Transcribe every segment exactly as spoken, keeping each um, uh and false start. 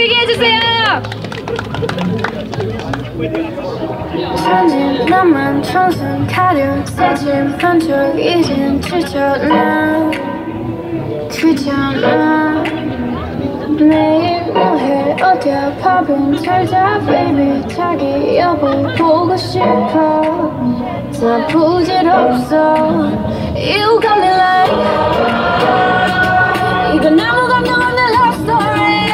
부르게 해주세요. 천진 나만 청순 가려 새침 한쪽 이젠 지쳤나 귀찮아 매일 뭐해 어디야 밥은 잘자 baby 자기 여보 보고 싶어 다 부질없어 You got me like 이건 아무 감정 없는 love story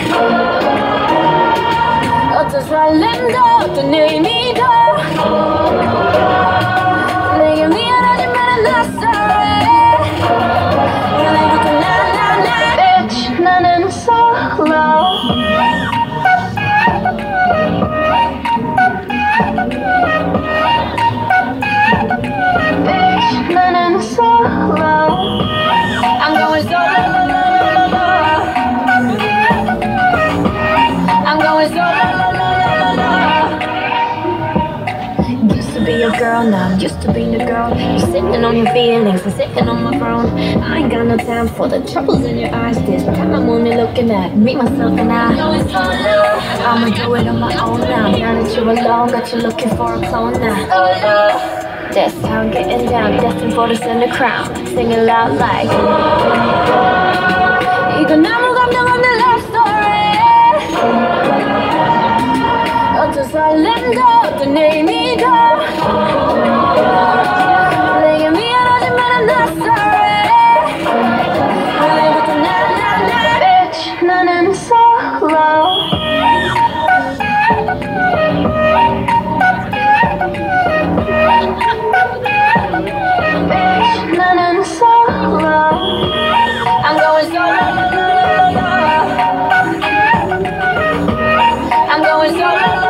어떤 설렘도 어떤 의미도 내게 미안하지만 I'm not sorry 오늘부터 나나나 Bitch 나는 solo Bitch 나는 solo I'm going solo I'm going solo Used to be a girl, now I'm used to being a girl. You're sitting on your feelings, I'm sitting on my throne. I ain't got no time for the troubles in your eyes. This time I'm only looking at me, myself and I. I'ma do it on my own now. Now that you're alone, got you looking for a clone now. This time getting down, destined for the center crown. Singing loud like 이건 아무 감정 없는 love story. 어떤 설렘도 어떤 의미도 내게 미안하지만 I'm not sorry 오늘부터 나나나 Bitch 나는 solo Bitch 나는 solo I'm going solo I'm going solo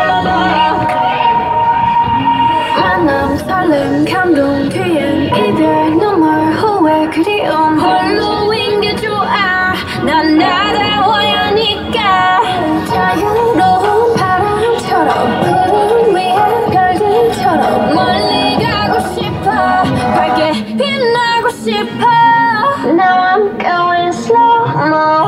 만남 설렘 감동 뒤엔 이별 눈물 후회 그리움 홀로인 게 좋아 난 나다워야 하니까 자유로운 바람처럼 구름 위에 별들처럼 멀리 가고 싶어 밝게 빛나고 싶어 Now I'm going slow-mo